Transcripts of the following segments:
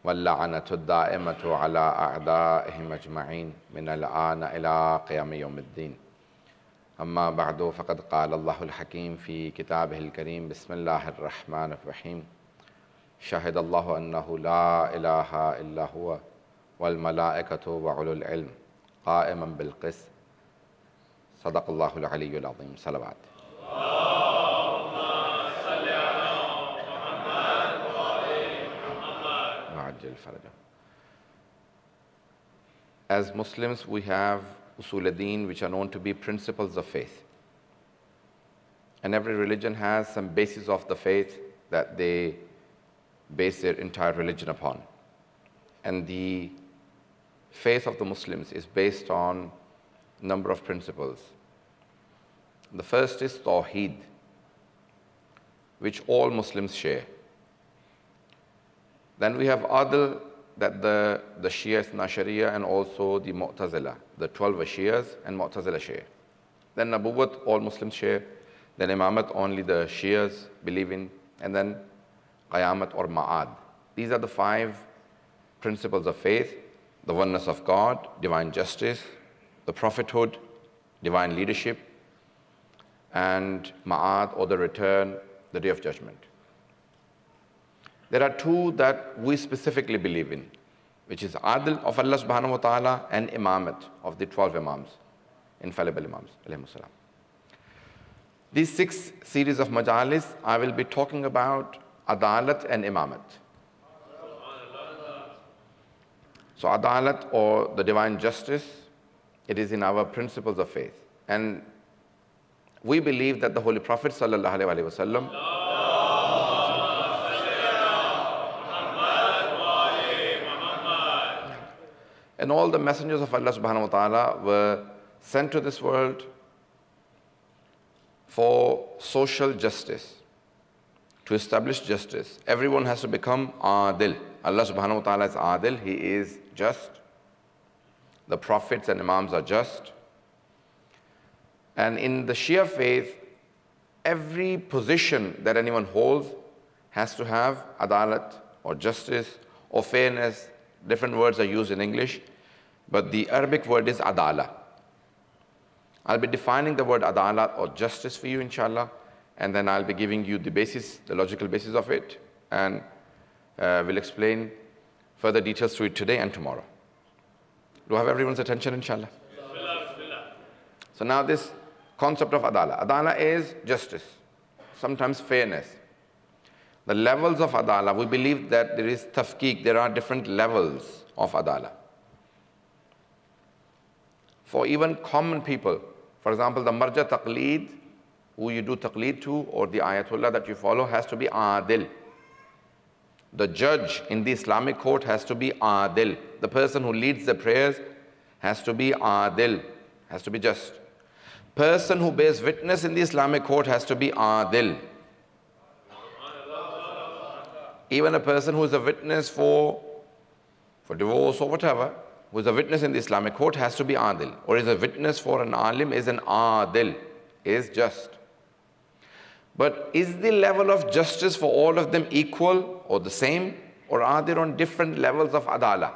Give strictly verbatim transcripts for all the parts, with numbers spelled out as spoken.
واللعنة الدائمة على أعدائهم أجمعين من الآن إلى قيام يوم الدين. أما بعد، فقد قال الله الحكيم في كتابه الكريم: بسم الله الرحمن الرحيم. شهد الله أنه لا إله إلا هو والملائكة وأولو العلم قائما بالقسط. صدق الله العلي العظيم. صلوات. As Muslims, we have usul ad-din, which are known to be principles of faith. And every religion has some basis of the faith that they base their entire religion upon. And the faith of the Muslims is based on a number of principles. The first is Tawheed, which all Muslims share. Then we have Adl, that the, the Shia Ithna Sharia and also the Mu'tazila, the twelve Shias and Mu'tazila share. Then Nabuwwat, all Muslims share. Then Imamat, only the Shias believe in. And then Qayamat or Ma'ad. These are the five principles of faith: the oneness of God, divine justice, the prophethood, divine leadership, and Ma'ad, or the return, the day of judgment. There are two that we specifically believe in, which is Adl of Allah subhanahu wa ta'ala and Imamat of the twelve Imams, infallible Imams, alayhimus salam. These six series of majalis, I will be talking about Adalat and Imamat. So Adalat, or the divine justice, it is in our principles of faith. And we believe that the Holy Prophet sallallahu alaihi wasallam and all the messengers of Allah subhanahu wa ta'ala were sent to this world for social justice, to establish justice. Everyone has to become Adil. Allah subhanahu wa ta'ala is Adil, He is just. The prophets and Imams are just. And in the Shia faith, every position that anyone holds has to have Adalat or justice or fairness. Different words are used in English, but the Arabic word is Adala. I'll be defining the word Adalat or justice for you, inshallah, and then I'll be giving you the basis, the logical basis of it, and uh, we'll explain further details to it today and tomorrow. Do I have everyone's attention, inshallah? Bismillah, bismillah. So now this concept of Adala. Adala is justice, sometimes fairness. The levels of Adala, we believe that there is tafkeek, there are different levels of Adala. For even common people, for example, the marja taqleed, who you do taqleed to, or the ayatullah that you follow, has to be adil. The judge in the Islamic court has to be adil. The person who leads the prayers has to be adil, has to be just. Person who bears witness in the Islamic court has to be adil. Even a person who is a witness for, for divorce or whatever, who is a witness in the Islamic court has to be adil. Or is a witness for an alim is an adil, is just. But is the level of justice for all of them equal or the same? Or are there on different levels of adala?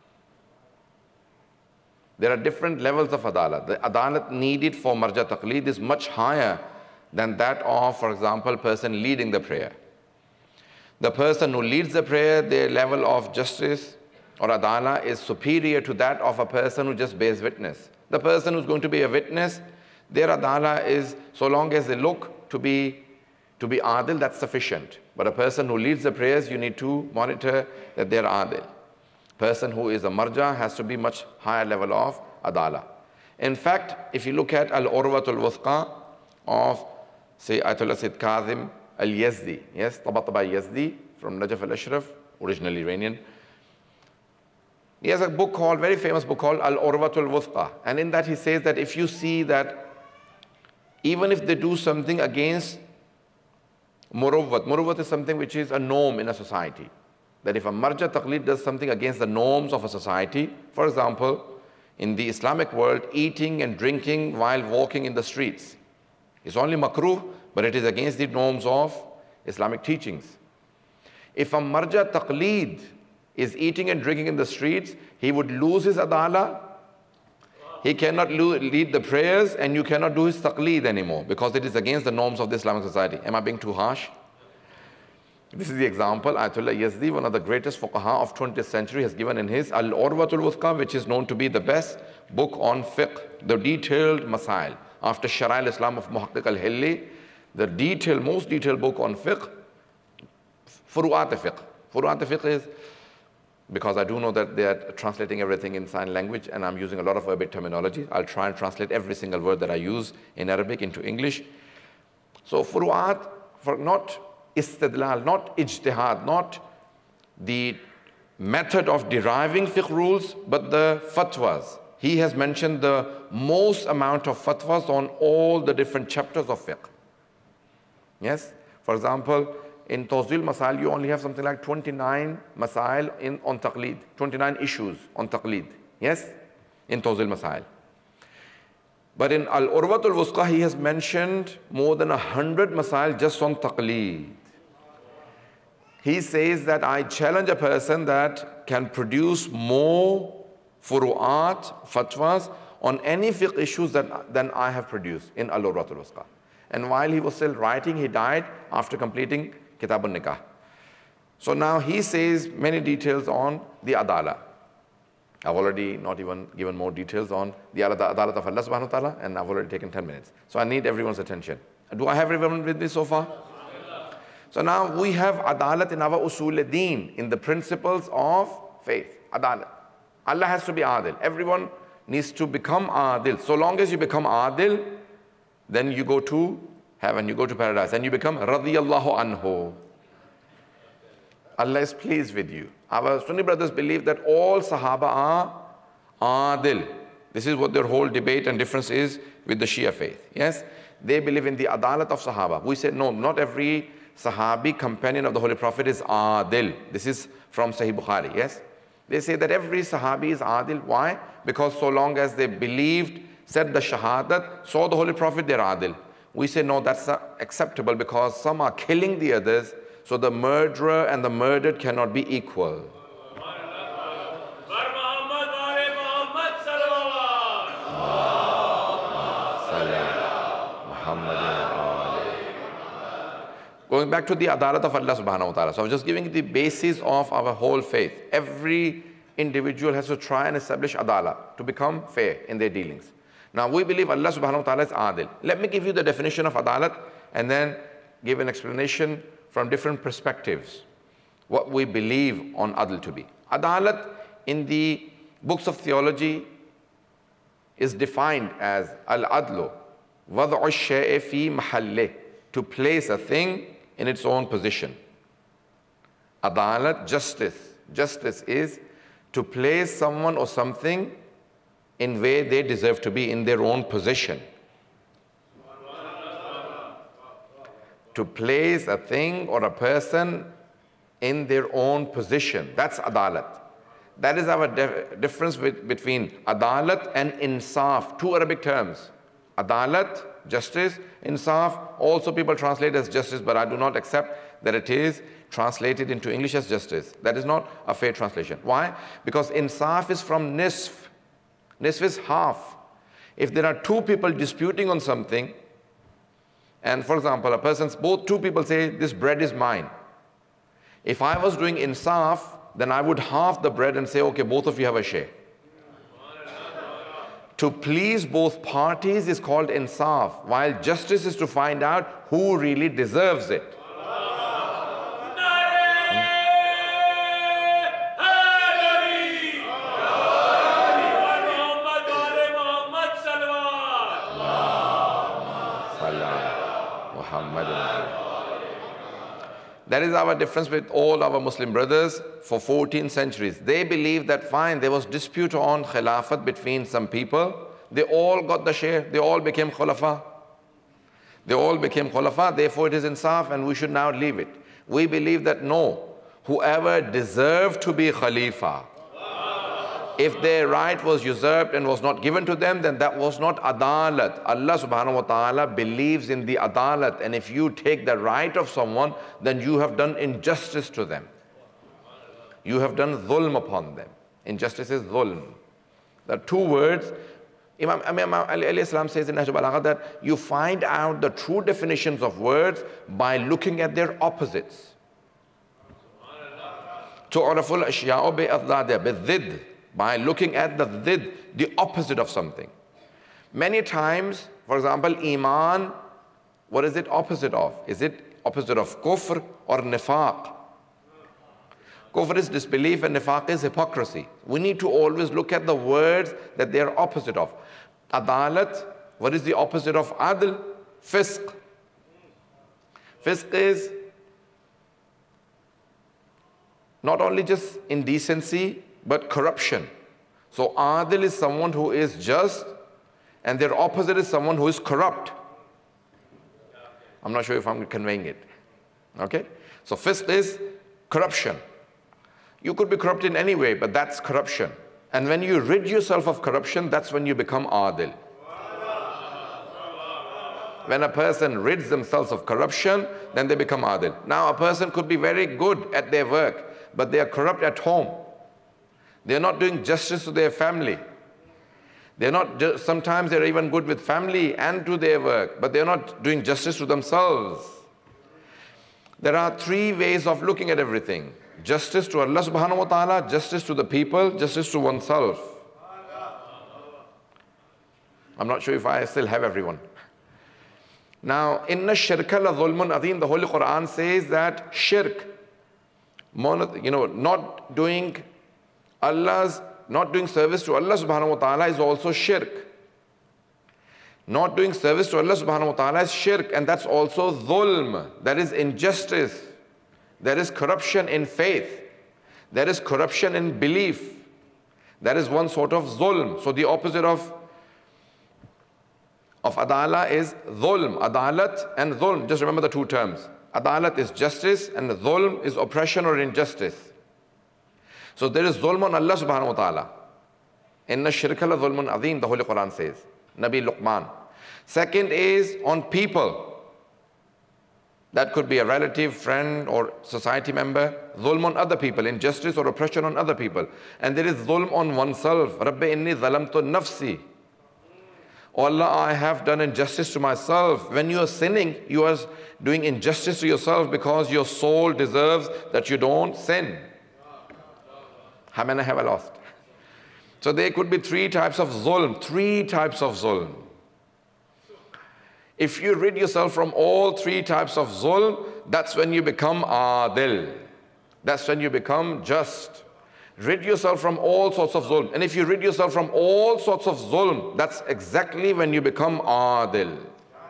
There are different levels of adala. The adalat needed for marja taqleed is much higher than that of, for example, person leading the prayer. The person who leads the prayer, their level of justice or adala is superior to that of a person who just bears witness. The person who's going to be a witness, their adala is, so long as they look to be, to be adil, that's sufficient. But a person who leads the prayers, you need to monitor that they're adil. Person who is a marja has to be much higher level of adala. In fact, if you look at Al-Urwatul Wuthqa of, say, Ayatollah Sayyid Kazim Al-Yazdi, yes, Tabatabai Yazdi from Najaf al-Ashraf, originally Iranian. He has a book called, very famous book called Al-Urwatul Wuthqa. And in that he says that if you see that even if they do something against Murawwat, Murawwat is something which is a norm in a society. That if a marja taqleed does something against the norms of a society, for example, in the Islamic world, eating and drinking while walking in the streets is only makruh, but it is against the norms of Islamic teachings. If a marja taqleed is eating and drinking in the streets, he would lose his adala. He cannot lead the prayers, and you cannot do his taqleed anymore because it is against the norms of the Islamic society. Am I being too harsh? This is the example Ayatollah Yazdi, one of the greatest fuqaha of twentieth century, has given in his Al-Urwatul Wuthqa, which is known to be the best book on fiqh, the detailed masail. After Shara al-Islam of Muhaqqiq al-Hilli, the detailed, most detailed book on fiqh, Furu'at fiqh. Furu'at fiqh is, because I do know that they are translating everything in sign language and I'm using a lot of Arabic terminology. I'll try and translate every single word that I use in Arabic into English. So Furu'at, for not istidlal, not ijtihad, not the method of deriving fiqh rules, but the fatwas. He has mentioned the most amount of fatwas on all the different chapters of fiqh. Yes? For example, in Tawzil Masail, you only have something like twenty-nine masail in, on taqleed, twenty-nine issues on taqleed. Yes? In Tawzil Masail. But in Al-Urwatul Wuthqa, he has mentioned more than a hundred masail just on taqleed. He says that I challenge a person that can produce more furu'at, fatwas on any fiqh issues that, than I have produced in Al-Urwatul Wuthqa. And while he was still writing, he died after completing Kitab al-Nikah. So now he says many details on the adala. I've already not even given more details on the adalat of Allah subhanahu wa ta'ala, and I've already taken ten minutes. So I need everyone's attention. Do I have everyone with me so far? So now we have adalat in our usul al-deen, in the principles of faith. Adalat. Allah has to be adil. Everyone needs to become adil. So long as you become adil, then you go to heaven, you go to paradise, and you become radiyallahu anhu. Allah is pleased with you. Our Sunni brothers believe that all Sahaba are adil. This is what their whole debate and difference is with the Shia faith. Yes? They believe in the adalat of Sahaba. We say, no, not every Sahabi, companion of the Holy Prophet, is adil. This is from Sahih Bukhari. Yes? They say that every Sahabi is adil. Why? Because so long as they believed, said the shahadat, saw the Holy Prophet, they're adil. We say, no, that's not acceptable because some are killing the others, so the murderer and the murdered cannot be equal. Going back to the adalat of Allah subhanahu wa ta'ala. So I was just giving the basis of our whole faith. Every individual has to try and establish adalah to become fair in their dealings. Now we believe Allah subhanahu wa ta'ala is adil. Let me give you the definition of adalat and then give an explanation from different perspectives what we believe on adl to be. Adalat in the books of theology is defined as al-adlu wad'u ash-shay'i fi mahallih, to place a thing in its own position. Adalat, justice. Justice is to place someone or something in where they deserve to be, in their own position. To place a thing or a person in their own position. That's adalat. That is our difference with, between adalat and insaf, two Arabic terms. Adalat, justice, insaf, also people translate as justice, but I do not accept that it is translated into English as justice. That is not a fair translation. Why? Because insaf is from nisf. Nisf is half. If there are two people disputing on something, and for example, a person's, both two people say, this bread is mine. If I was doing insaf, then I would half the bread and say, okay, both of you have a share. To please both parties is called insaf, while justice is to find out who really deserves it. That is our difference with all our Muslim brothers for fourteen centuries. They believe that fine, there was dispute on khilafat between some people. They all got the share. They all became khulafa. They all became khulafa. Therefore, it is insaf and we should now leave it. We believe that no, whoever deserved to be khalifa, if their right was usurped and was not given to them, then that was not adalat. Allah subhanahu wa ta'ala believes in the adalat, and if you take the right of someone, then you have done injustice to them. You have done dhulm upon them. Injustice is dhulm. There are two words. Imam, Imam Ali alayhi salam says in Nahj al-Balagha that you find out the true definitions of words by looking at their opposites. تُعْرَفُ الْأَشْيَاءُ بِأَضْدَادِهَا بِالضِّدِّ, by looking at the ضد, the opposite of something. Many times, for example, iman, what is it opposite of? Is it opposite of kufr or nifaq? Kufr is disbelief and nifaq is hypocrisy. We need to always look at the words that they are opposite of. Adalat, what is the opposite of adl? Fisq. Fisq is not only just indecency, but corruption. So adil is someone who is just, and their opposite is someone who is corrupt. I'm not sure if I'm conveying it. Okay? So fisq is corruption. You could be corrupt in any way, but that's corruption. And when you rid yourself of corruption, that's when you become adil. When a person rids themselves of corruption, then they become adil. Now a person could be very good at their work, but they are corrupt at home. They are not doing justice to their family. They're not, just, sometimes they're even good with family and to their work, but they're not doing justice to themselves. There are three ways of looking at everything. Justice to Allah subhanahu wa ta'ala, justice to the people, justice to oneself. I'm not sure if I still have everyone. Now, inna shirka la dhulmun adhim, the Holy Quran says that shirk, you know, not doing Allah's, not doing service to Allah subhanahu wa ta'ala is also shirk. Not doing service to Allah subhanahu wa ta'ala is shirk, and that's also dhulm, that is injustice. There is corruption in faith. There is corruption in belief. That is one sort of zulm. So the opposite of, of adala is dhulm. Adalat and dhulm. Just remember the two terms. Adalat is justice and dhulm is oppression or injustice. So there is dhulm on Allah subhanahu wa ta'ala. Inna shirka la dhulmun adhim, the Holy Quran says. Nabi Luqman. Second is on people. That could be a relative, friend, or society member. Dhulm on other people, injustice or oppression on other people. And there is dhulm on oneself. Rabbi inni zalamtu nafsi. Oh Allah, I have done injustice to myself. When you are sinning, you are doing injustice to yourself because your soul deserves that you don't sin. How many have I lost? So there could be three types of zulm, three types of zulm. If you rid yourself from all three types of zulm, that's when you become adil. That's when you become just. Rid yourself from all sorts of zulm. And if you rid yourself from all sorts of zulm, that's exactly when you become adil.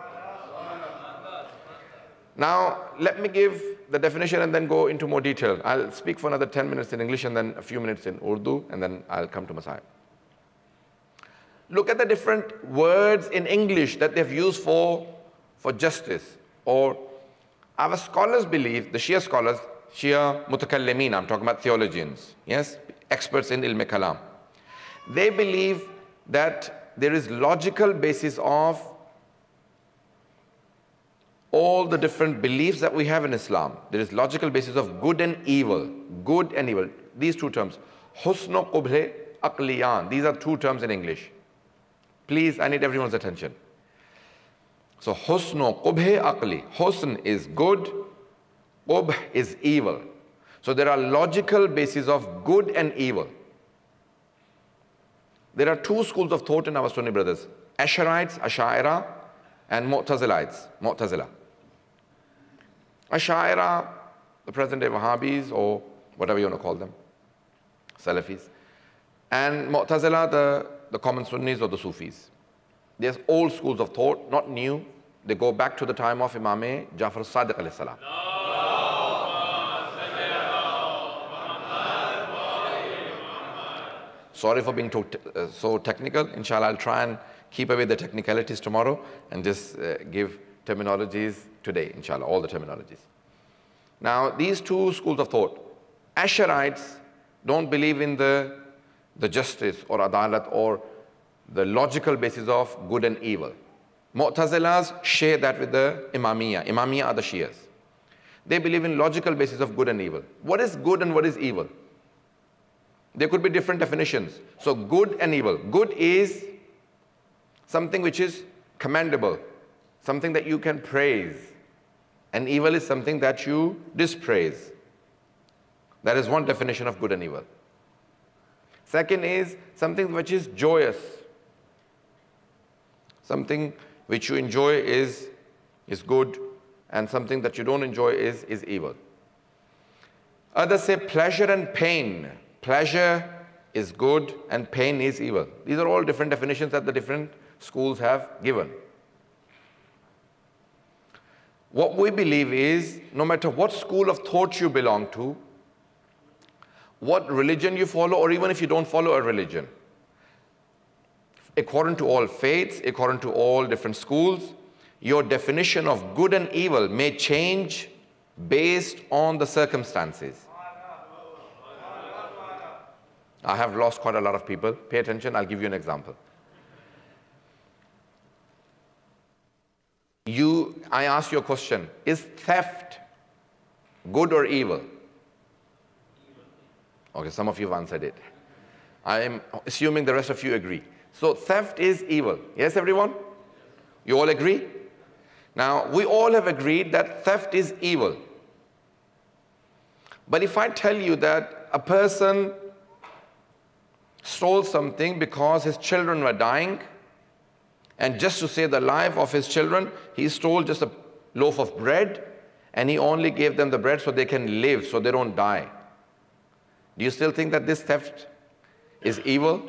Now, let me give the definition and then go into more detail. I'll speak for another ten minutes in English and then a few minutes in Urdu, and then I'll come to Masai. Look at the different words in English that they've used for, for justice. Or our scholars believe, the Shia scholars, Shia mutakallimin, I'm talking about theologians, yes, experts in ilm kalam. They believe that there is logical basis of all the different beliefs that we have in Islam. There is logical basis of good and evil, good and evil. These two terms, husn wa qubh aqliyan, these are two terms in English. Please, I need everyone's attention. So, husn wa qubh aqli. Husn is good, qubh is evil. So, there are logical bases of good and evil. There are two schools of thought in our Sunni brothers. Ash'arites, Ash'aira, and Mu'tazilites, Mu'tazila. Ash'aira, the present day Wahhabis, or whatever you want to call them, Salafis. And Mu'tazila, the the common Sunnis or the Sufis. There's old schools of thought, not new. They go back to the time of Imam Ja'far as-Sadiq alayhi salam. Sorry for being too, uh, so technical. Inshallah, I'll try and keep away the technicalities tomorrow and just uh, give terminologies today, inshallah, all the terminologies. Now, these two schools of thought, Ash'arites don't believe in the the justice or adalat or the logical basis of good and evil. Mu'tazilas share that with the Imamiyya. Imamiyya are the Shias. They believe in logical basis of good and evil. What is good and what is evil? There could be different definitions. So good and evil. Good is something which is commendable, something that you can praise. And evil is something that you dispraise. That is one definition of good and evil. Second is something which is joyous. Something which you enjoy is, is good, and something that you don't enjoy is, is evil. Others say pleasure and pain. Pleasure is good and pain is evil. These are all different definitions that the different schools have given. What we believe is, no matter what school of thought you belong to, what religion you follow, or even if you don't follow a religion, according to all faiths, according to all different schools, your definition of good and evil may change based on the circumstances. I have lost quite a lot of people. Pay attention, I'll give you an example. You, I ask you a question, is theft good or evil? Okay, some of you have answered it. I am assuming the rest of you agree. So theft is evil. Yes, everyone? You all agree? Now, we all have agreed that theft is evil. But if I tell you that a person stole something because his children were dying, and just to save the life of his children, he stole just a loaf of bread, and he only gave them the bread so they can live, so they don't die. Do you still think that this theft is evil?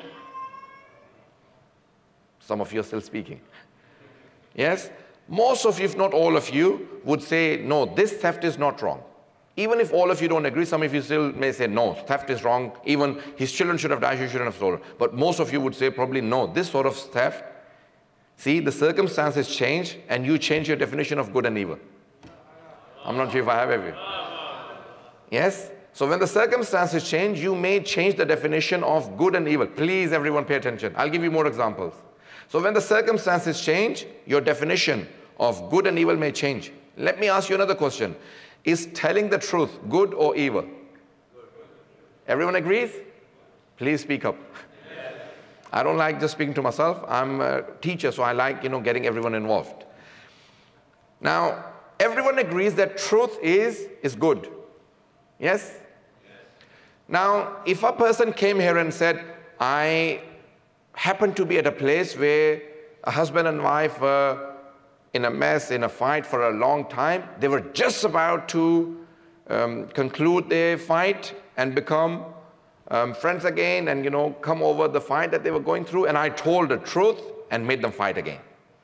Some of you are still speaking. Yes? Most of you, if not all of you, would say, no, this theft is not wrong. Even if all of you don't agree, some of you still may say, no, theft is wrong. Even his children should have died, he shouldn't have stolen. But most of you would say, probably, no, this sort of theft, see, the circumstances change, and you change your definition of good and evil. I'm not sure if I have every. Yes? So when the circumstances change, you may change the definition of good and evil. Please, everyone, pay attention. I'll give you more examples. So when the circumstances change, your definition of good and evil may change. Let me ask you another question. Is telling the truth good or evil? Everyone agrees? Please speak up. Yes. I don't like just speaking to myself. I'm a teacher, so I like, you know, getting everyone involved. Now, everyone agrees that truth is, is good. Yes? Yes? Now, if a person came here and said, I happen to be at a place where a husband and wife were in a mess, in a fight for a long time. They were just about to um, conclude their fight and become um, friends again and, you know, come over the fight that they were going through. And I told the truth and made them fight again.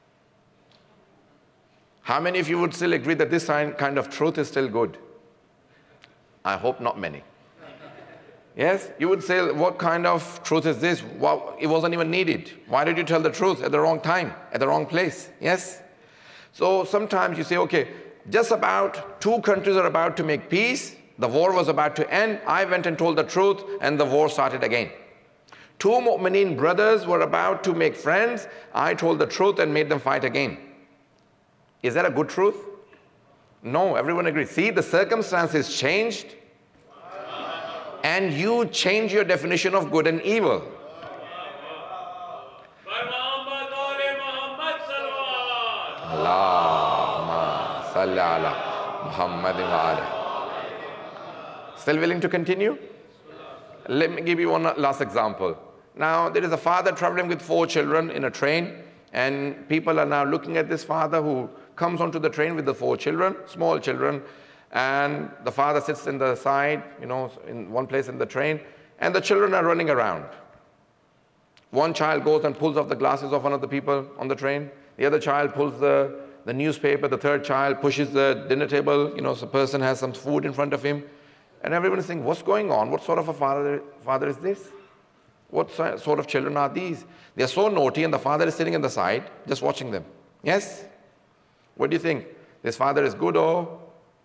How many of you would still agree that this kind of truth is still good? I hope not many. Yes? You would say, what kind of truth is this? Well, it wasn't even needed. Why did you tell the truth at the wrong time, at the wrong place? Yes? So sometimes you say, okay, just about two countries are about to make peace. The war was about to end. I went and told the truth, and the war started again. Two Mu'mineen brothers were about to make friends. I told the truth and made them fight again. Is that a good truth? No, everyone agrees. See, the circumstances changed, and you change your definition of good and evil. Allahumma salli ala Muhammadin wa alihi. Still willing to continue? Let me give you one last example. Now, there is a father traveling with four children in a train, and people are now looking at this father who comes onto the train with the four children, small children, and the father sits in the side, you know, in one place in the train, and the children are running around. One child goes and pulls off the glasses of one of the people on the train. The other child pulls the, the newspaper. The third child pushes the dinner table. You know, so the person has some food in front of him. And everyone is saying, what's going on? What sort of a father, father is this? What sort of children are these? They are so naughty, and the father is sitting on the side, just watching them. Yes? What do you think? This father is good or?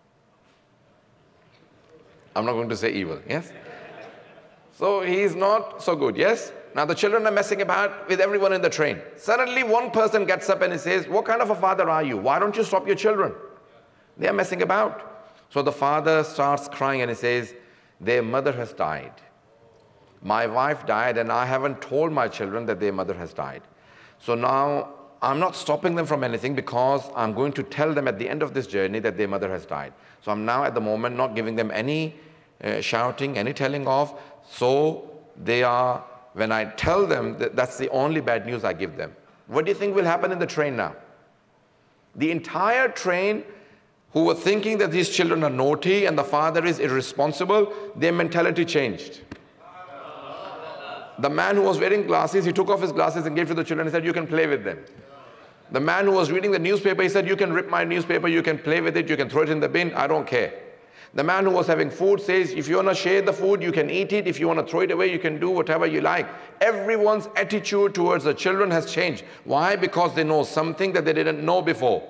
I'm not going to say evil. Yes? So he is not so good. Yes? Now the children are messing about with everyone in the train. Suddenly one person gets up and he says, what kind of a father are you? Why don't you stop your children? They are messing about. So the father starts crying and he says, their mother has died. My wife died and I haven't told my children that their mother has died. So now I'm not stopping them from anything because I'm going to tell them at the end of this journey that their mother has died. So I'm now at the moment not giving them any uh, shouting, any telling off. So they are, when I tell them, that that's the only bad news I give them. What do you think will happen in the train now? The entire train who were thinking that these children are naughty and the father is irresponsible, their mentality changed. The man who was wearing glasses, he took off his glasses and gave to the children and said, you can play with them. The man who was reading the newspaper, he said, you can rip my newspaper, you can play with it, you can throw it in the bin, I don't care. The man who was having food says, if you want to share the food, you can eat it. If you want to throw it away, you can do whatever you like. Everyone's attitude towards the children has changed. Why? Because they know something that they didn't know before.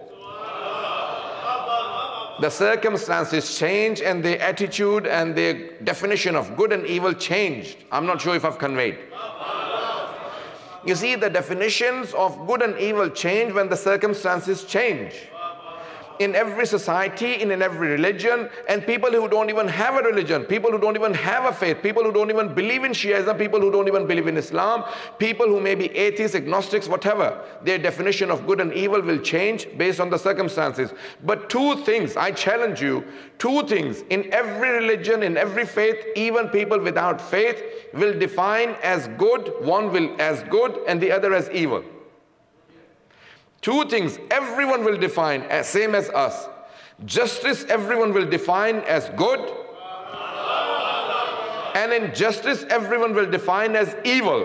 The circumstances change and their attitude and their definition of good and evil changed. I'm not sure if I've conveyed. You see, the definitions of good and evil change when the circumstances change. In every society, in, in every religion, and people who don't even have a religion, people who don't even have a faith, people who don't even believe in Shiaism, people who don't even believe in Islam, people who may be atheists, agnostics, whatever, their definition of good and evil will change based on the circumstances. But two things, I challenge you, two things in every religion, in every faith, even people without faith will define as good, one will as good and the other as evil. Two things everyone will define as same as us. Justice everyone will define as good. And injustice everyone will define as evil.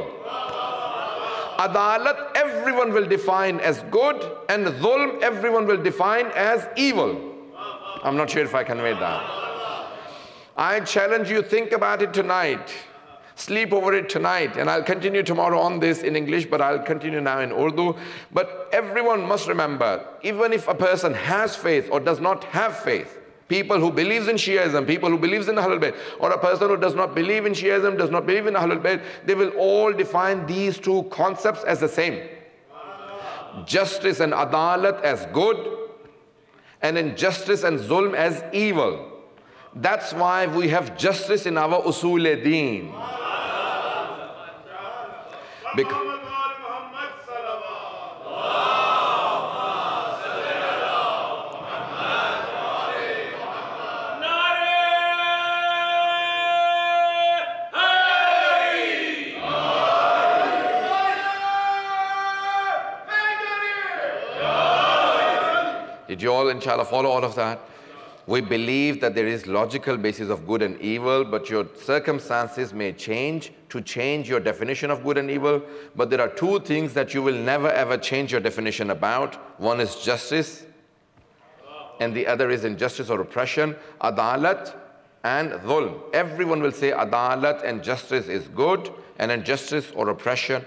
Adalat everyone will define as good. And dhulm everyone will define as evil. I'm not sure if I conveyed that. I challenge you, think about it tonight. Sleep over it tonight, and I'll continue tomorrow on this in English, but I'll continue now in Urdu. But everyone must remember, even if a person has faith or does not have faith, people who believes in Shiaism, people who believes in Ahlul Bayt, or a person who does not believe in Shiaism, does not believe in Ahlul Bayt, they will all define these two concepts as the same. Justice and adalat as good, and injustice and zulm as evil. That's why we have justice in our usul-e-deen. Because did you all, inshallah, follow all of that? We believe that there is logical basis of good and evil, but your circumstances may change to change your definition of good and evil. But there are two things that you will never ever change your definition about. One is justice, and the other is injustice or oppression. Adalat and dhulm. Everyone will say adalat and justice is good, and injustice or oppression,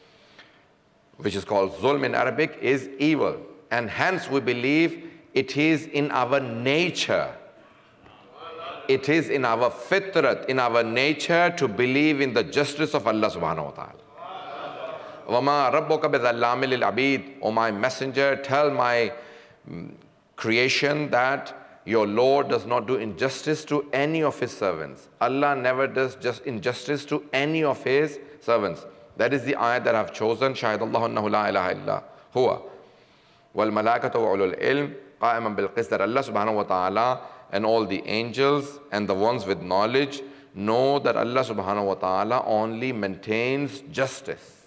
which is called zulm in Arabic, is evil. And hence we believe it is in our nature, it is in our fitrat, in our nature to believe in the justice of Allah subhanahu wa ta'ala. وَمَا رَبُّكَ بِظَلَّامٍ لِلْعَبِيدِ, O my messenger, tell my creation that your Lord does not do injustice to any of his servants. Allah never does just injustice to any of his servants. That is the ayat that I've chosen. شَهِدَ اللَّهُ أَنَّهُ لَا إِلَهَ إِلَّا هُوَ وَالْمَلَائِكَةُ وَأُولُو الْعِلْمِ قَائِمًا بِالْقِسْطِ, that Allah subhanahu wa ta'ala and all the angels and the ones with knowledge know that Allah subhanahu wa ta'ala only maintains justice.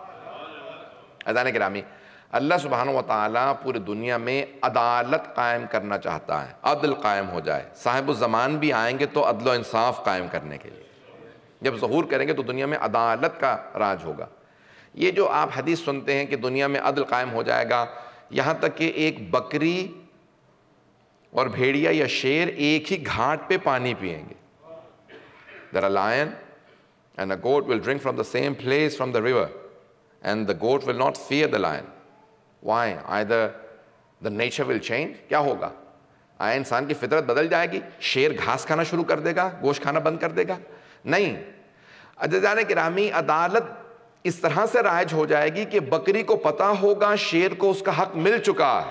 Azan Kirami, Allah subhanahu wa ta'ala पूरी दुनिया में अदालत कायम करना चाहता है, अदल कायम हो जाए. साहिब ज़मान भी आएंगे तो अदल इंसाफ कायम करने के लिए. जब ज़हूर करेंगे तो दुनिया में अदालत का राज होगा. ये जो आप हदीस सुनते हैं कि दुनिया में अदल कायम हो जाएगा, यहाँ तक कि एक बकरी और भेड़िया या शेर एक ही घाट पे पानी पिएंगे. There a lion and a goat will drink from the same place from the river, and the goat will not fear the lion. Why? Either the nature will change. क्या होगा? आया इंसान की फितरत बदल जाएगी, शेर घास खाना शुरू कर देगा, गोश्त खाना बंद कर देगा? नहीं. अज़ीज़ान किरामी, अदालत इस तरह से राइज हो जाएगी कि बकरी को पता होगा शेर को उसका हक मिल चुका है.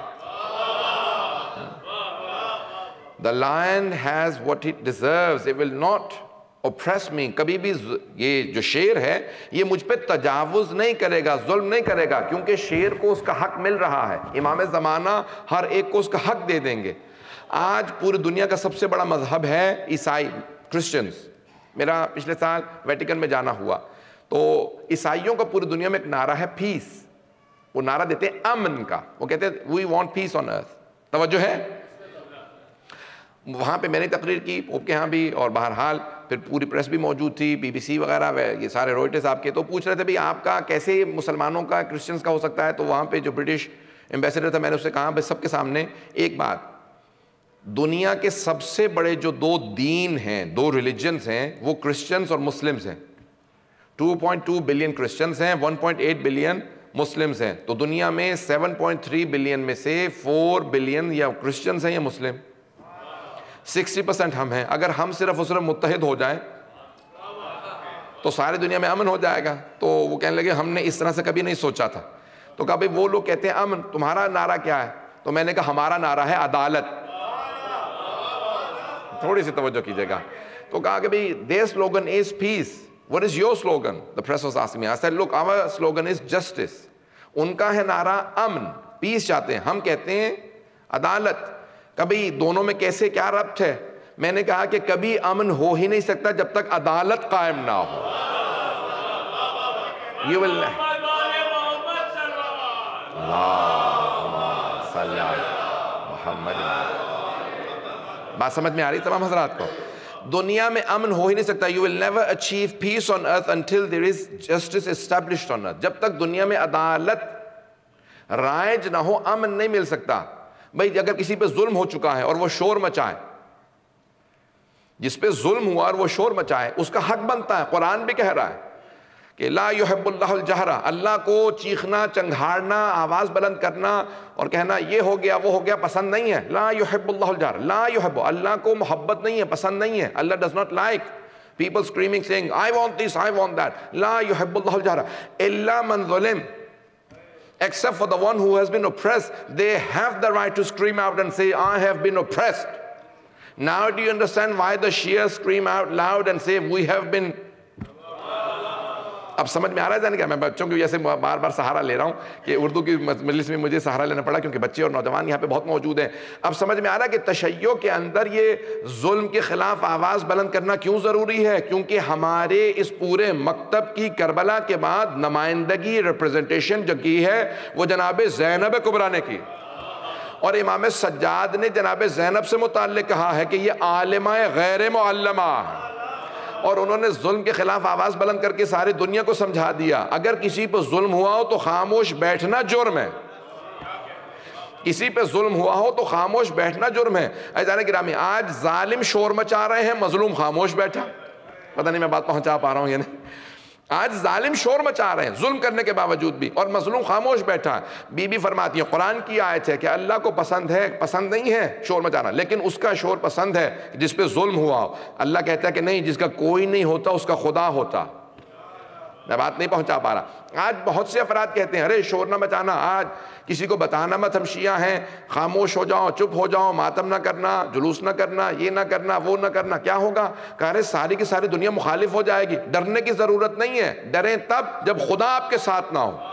The lion has what it deserves. It will not oppress me, कभी भी ये जो शेर है ये मुझ पे तजावुज़ नहीं करेगा, जुल्म नहीं करेगा, क्योंकि शेर को उसका हक मिल रहा है। इमाम ज़माना हर एक को उसका हक दे देंगे। आज पूरी दुनिया का सबसे बड़ा मजहब है ईसाई, क्रिश्चियंस। मेरा पिछले साल वेटिकन में जाना हुआ, तो ईसाइयों का पूरी दुनिया में एक नारा है पीस। वो नारा देते हैं अमन का, वो कहते हैं we want peace on earth. तवज्जो है? वहाँ पे मैंने तकरीर की, पोप के यहाँ भी, और बहरहाल फिर पूरी प्रेस भी मौजूद थी, बीबीसी वगैरह, ये सारे रॉयटर्स आपके, तो पूछ रहे थे भाई आपका कैसे मुसलमानों का क्रिश्चियंस का हो सकता है। तो वहाँ पे जो ब्रिटिश एम्बेसडर था, मैंने उससे कहा भाई सबके सामने एक बात, दुनिया के सबसे बड़े जो दो दीन हैं, दो रिलीजन्स हैं, वो क्रिश्चियंस और मुस्लिम्स हैं। Two point two billion Christians हैं, one point eight billion Muslims हैं। तो दुनिया में सेवन पॉइंट थ्री बिलियन में से फोर बिलियन या क्रिश्चियंस हैं या मुस्लिम, सिक्सटी परसेंट हम हैं। अगर हम सिर्फ और सिर्फ मुत्तहिद हो जाएं तो सारी दुनिया में अमन हो जाएगा। तो वो कहने लगे हमने इस तरह से कभी नहीं सोचा था। तो कहा भाई वो लोग कहते हैं अमन, तुम्हारा नारा क्या है? तो मैंने कहा हमारा नारा है अदालत। थोड़ी सी तवज्जो कीजिएगा। तो कहा कि भाई their slogan is peace, what is your slogan? The press was asking me, I said look our slogan is justice. उनका है नारा अमन, पीस चाहते हैं, हम कहते हैं अदालत। कभी दोनों में कैसे क्या रब्त है? मैंने कहा कि कभी अमन हो ही नहीं सकता जब तक अदालत कायम ना हो। यू विल बात समझ में आ रही तमाम हजरात को? दुनिया में अमन हो ही नहीं सकता। You will never achieve peace on earth until there is justice established on earth. जब तक दुनिया में अदालत राइज ना हो, अमन नहीं मिल सकता। भाई अगर किसी पे जुल्म हो चुका है और वो शोर मचाए, जिस पे जुल्म हुआ और वो शोर मचाए, उसका हक बनता है। कुरान भी कह रहा है कि ला युहिब्बुल्लाहुल जहरा, अल्लाह को चीखना, चंघाड़ना, आवाज बुलंद करना और कहना ये हो गया वो हो गया पसंद नहीं है। ला युहिब्बुल्लाहुल जहरा, ला युहिब्बु, अल्लाह को मोहब्बत नहीं है, पसंद नहीं है। Allah does not like people screaming saying I want this, I want that. ला युहिब्बुल्लाहुल जहरा इल्ला मन ज़ुलिम, except for the one who has been oppressed. They have the right to scream out and say I have been oppressed. Now do you understand why the Shias scream out loud and say we have been? अब समझ में आ रहा है जाने क्या? मैं बच्चों की जैसे बार बार सहारा ले रहा हूँ कि उर्दू की मजलिस में मुझे सहारा लेना पड़ा क्योंकि बच्चे और नौजवान यहाँ पे बहुत मौजूद हैं। अब समझ में आ रहा है कि तशय्यो के अंदर ये जुल्म के खिलाफ आवाज़ बुलंद करना क्यों ज़रूरी है? क्योंकि हमारे इस पूरे मकतब की करबला के बाद नुमाइंदगी, रिप्रेजेंटेशन जो की है वो जनाब ज़ैनब कुबरा ने की, और इमाम सज्जाद ने जनाब ज़ैनब से मुताल्लिक़ कहा है कि ये आलिमा गैर मुअल्लमा है, और उन्होंने जुल्म के खिलाफ आवाज बुलंद करके सारी दुनिया को समझा दिया अगर किसी पर जुल्म हुआ हो तो खामोश बैठना जुर्म है। किसी पे जुल्म हुआ हो तो खामोश बैठना जुर्म है। अज़ीज़ान गिरामी, आज जालिम शोर मचा रहे हैं, मजलूम खामोश बैठा। पता नहीं मैं बात पहुंचा पा रहा हूं या नहीं। आज जालिम शोर मचा रहे हैं जुल्म करने के बावजूद भी, और मजलूम खामोश बैठा है। बीबी फरमाती है, कुरान की आयत है कि अल्लाह को पसंद है, पसंद नहीं है शोर मचाना, लेकिन उसका शोर पसंद है जिस पे जुल्म हुआ हो। अल्लाह कहता है कि नहीं, जिसका कोई नहीं होता उसका खुदा होता। मैं बात नहीं पहुंचा पा रहा। आज बहुत से अफराद कहते हैं अरे शोर ना मचाना, आज किसी को बताना मत हम शिया हैं, खामोश हो जाओ, चुप हो जाओ, मातम ना करना, जुलूस ना करना, ये ना करना, वो ना करना। क्या होगा? कह रहे सारी की सारी दुनिया मुखालिफ हो जाएगी। डरने की जरूरत नहीं है, डरें तब जब खुदा आपके साथ ना हो।